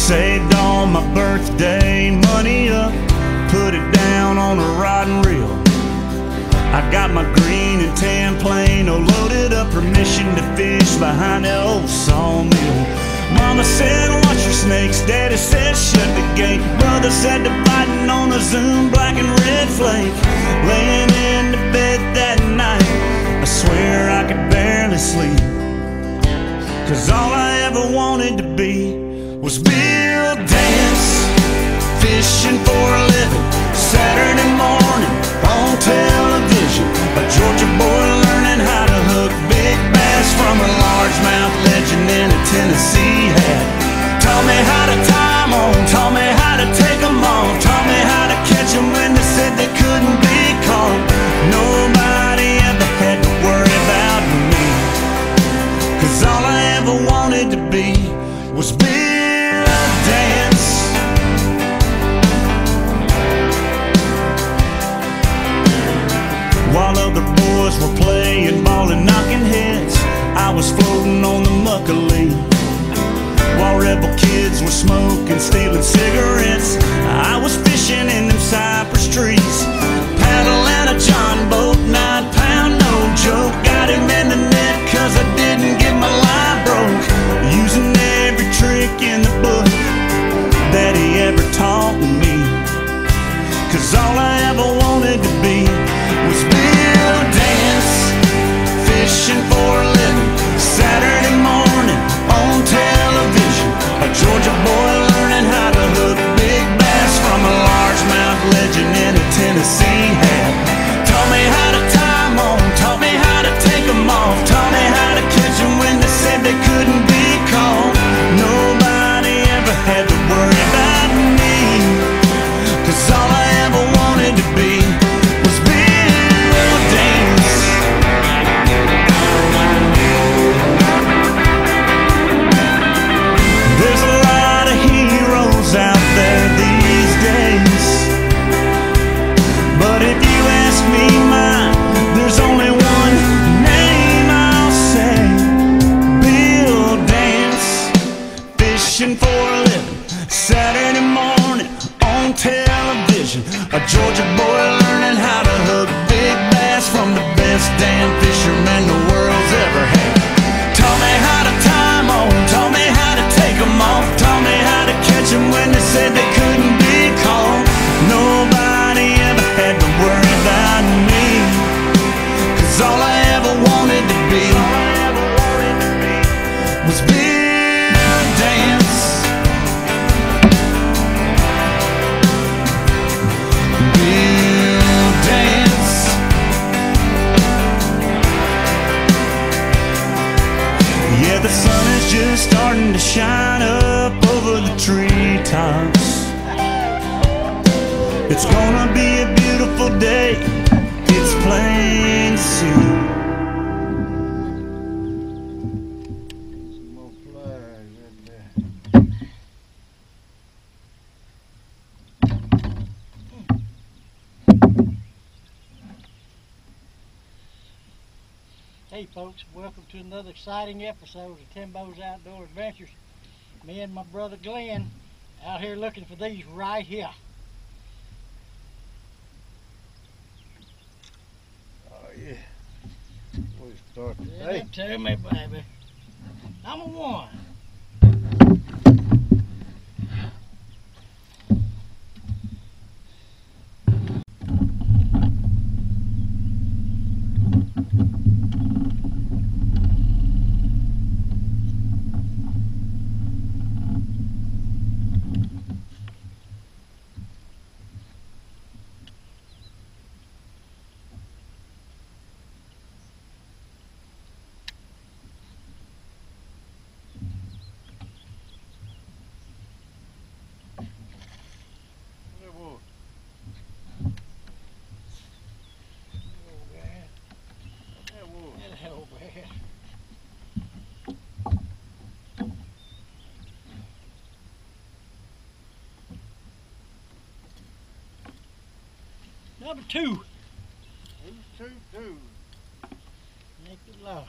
Saved all my birthday money up, put it down on a rod and reel. I got my green and tan Plano loaded up, permission to fish behind the old sawmill. Mama said watch your snakes, Daddy said shut the gate. Brother said dividing on the Zoom black and red flake. Laying in the bed that night, I swear I could barely sleep, 'cause all I ever wanted to be was Bill Dance, fishing for a living, Saturday morning on television. A Georgia boy learning how to hook big bass from a largemouth legend in a Tennessee hat. Taught me how to tie 'em on, taught me how to take 'em off, taught me how to catch 'em when they said they couldn't be caught. Nobody ever had to worry about me, 'cause all I ever wanted to be was Bill Dance. While other boys were playing ball and knocking heads, I was floating on the muckalee. While rebel kids were smoking, stealing cigarettes, I was fishing in them cypress trees. Paddle and a John boat, 9-pound, no joke. Got him in the net 'cause I didn't get my line broke. Using every trick in the book that he ever taught me, 'cause all I ever wanted to be was Bill Dance, fishing for a living, Saturday morning on television. A Georgia boy learning how to hook big bass from a largemouth legend in a Tennessee hat. Taught me how to tie 'em on, taught me how to take 'em off, taught me how to catch 'em when they said they couldn't be caught. Nobody ever had to worry about me, 'cause all I ever wanted to be was Bill Dance. There's a lot of heroes out there these days, but if you ask me mine, there's only one name I'll say: Bill Dance, fishing for a living, Saturday morning on television. A Georgia boy learning how to hook big bass from the best damn fisherman the world's ever had. Taught me how to tie 'em on, taught me how to take 'em off, taught me how to catch 'em when they said they couldn't be caught. Nobody ever had to worry about me, 'cause all I ever wanted to be was Bill Dance. Bill Dance. Yeah, the sun is just starting to shine up over the treetops. It's gonna be a beautiful day, it's plain to see. Some more flies in there. Hey folks, welcome to another exciting episode of Timbo's Outdoor Adventures. Me and my brother Glen out here looking for these right here. Oh yeah. We start Yeah, today. tell me, baby. Number one. Number two. Who's two? Make it low.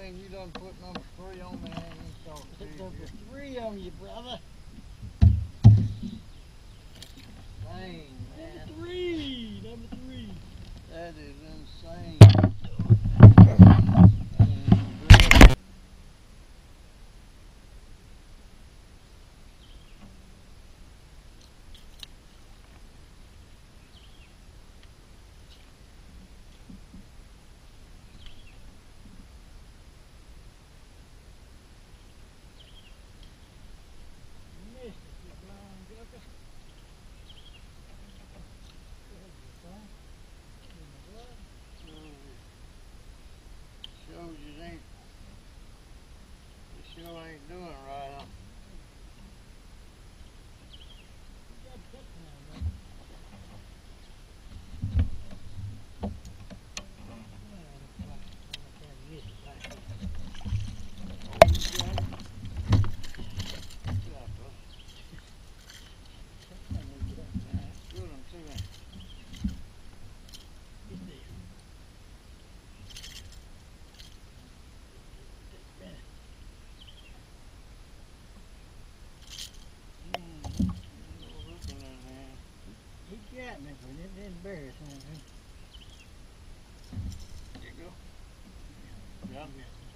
Glen, you done put number 3 on me. I ain't even talking to Put you. number 3 on you, brother. Dang, man. Number 3. That is insane. Missed it, you blind joker. Shows you ain't. The show ain't doing right, huh? He got me, but it didn't embarrass him. There you go. Yeah.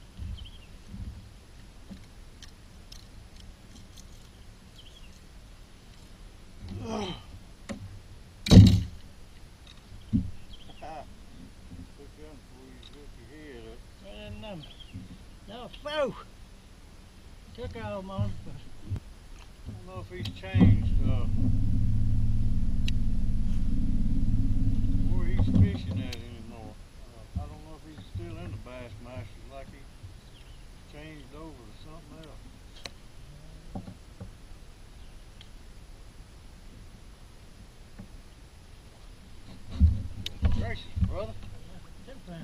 No, foe. Took almost, but I don't know if he's changed where he's fishing at anymore. I don't know if he's still in the Bassmasters, like he changed over to something else. Gracious, brother. temp pound.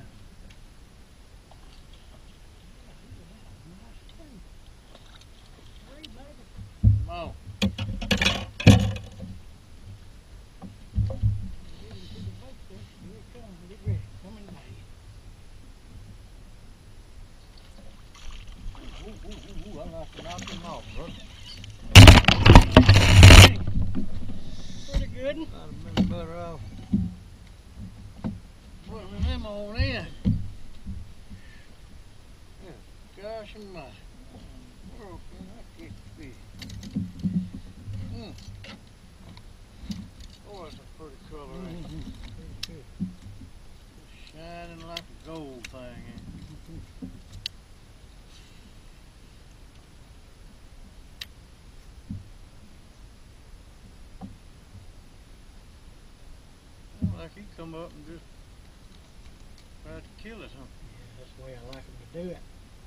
Come on. Ooh, I like to knock him off, brother. Pretty good. I'd have been better off putting him on in. Yeah, gosh almighty. Where can I get the fish? Oh, that's a pretty color, ain't it? Shining like a gold thing, ain't it? Like he come up and just tried to kill it, huh? Yeah, that's the way I like him to do it.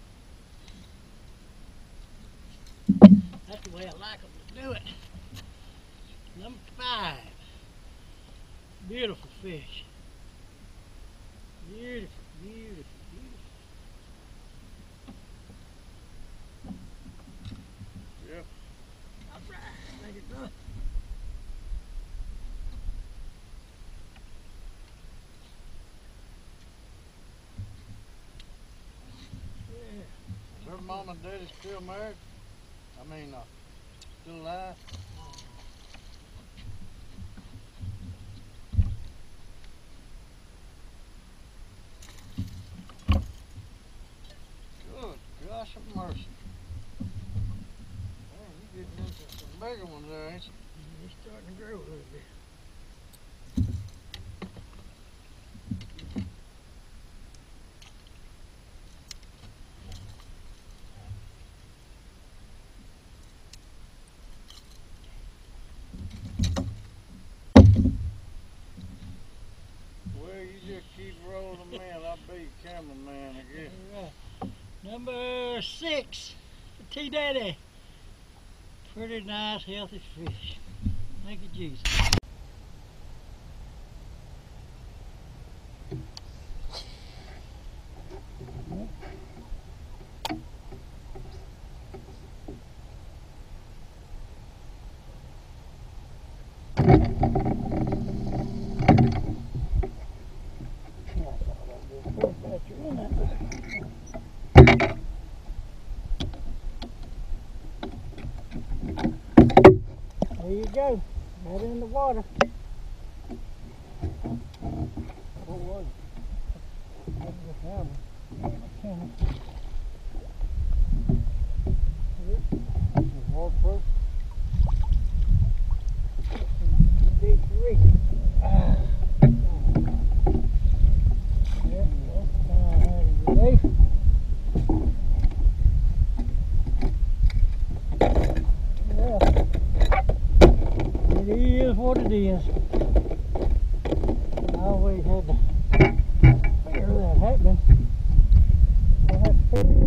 That's the way I like him to do it. Number 5. Beautiful fish. Beautiful, beautiful, beautiful. Yep. All right, make it run. Is her mom and daddy still married? I mean, still alive? Good gosh of mercy. Man, you getting into some bigger ones there, ain't you? He's starting to grow a little bit. Well, you just keep rolling them in. I'll be your cameraman, I guess. All right. Number 6, the T-Daddy. Pretty nice, healthy fish. Thank you, Jesus. There you go. Right in the water. What was it? That was a salmon. Was it waterproof? Big reef. Yeah, that's fine. Ready? Yeah. It is what it is. I always had to figure that happening. I had to figure.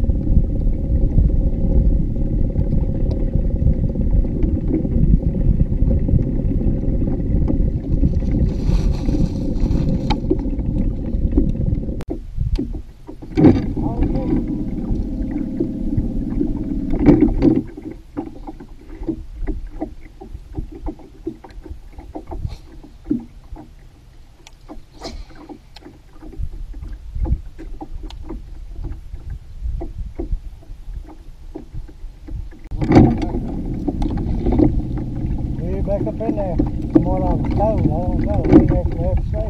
Way back up in there. From what I was told, I don't know. We actually have to say.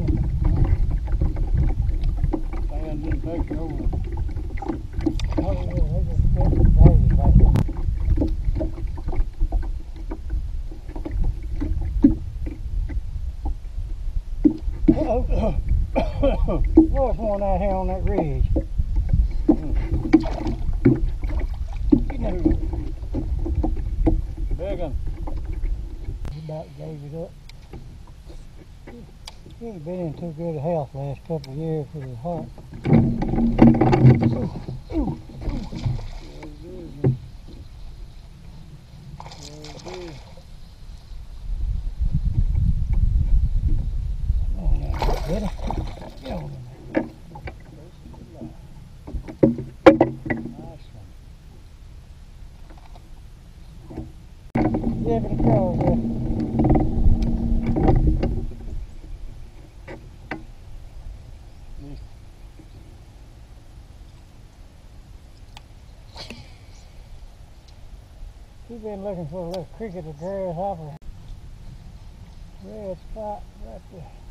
Sand didn't take you over. Oh yeah, they just kept the days back there. There's one out here on that ridge. Big one. He about gave it up. He ain't been in too good a health last couple of years with his heart. Come on now, Betty. Get on in there. Nice one. Yeah, but the crow's there. She's been looking for a little cricket to grass off her red spot right there.